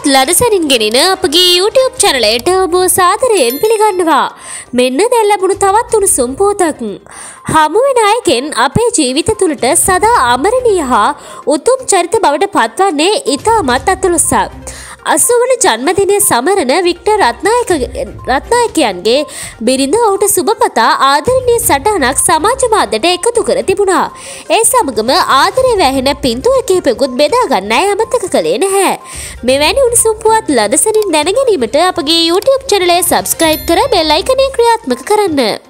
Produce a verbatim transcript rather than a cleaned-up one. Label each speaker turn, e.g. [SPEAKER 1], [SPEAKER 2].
[SPEAKER 1] පුවත් ලදසනින් ගෙනෙන අපගේ YouTube channelයට ඔබ සාදරයෙන් පිළිගන්නවා. මෙන්න දැන් ලැබුණු තවත් උණුසුම් පුවතක්. හමු වෙන අයගෙන් අපේ ජීවිත තුළට සදා අමරණීය හා උතුම් චරිත බවට පත්වන්නේ ඉතාමත් අතලොස්සක්. අසූ වන ජන්මදිනය සමරන වික්ටර් රත්නායක රත්නායකයන්ගේ බිරිඳ ඔහුට සුබපතා ආදරණීය සටහනක් සමාජ මාධ්‍යයට එකතු කර තිබුණා. ඒ සමගම ආදරය වැහෙන පින්තූර කිහිපයකුත් බෙදා ගන්න අය අමතක කළේ නැහැ. මෙවැනි උණුසුම් පුවත් ලදසනින් දැන ගැනීමට අපගේ YouTube channel එක subscribe කර bell icon එක ක්‍රියාත්මක කරන්න.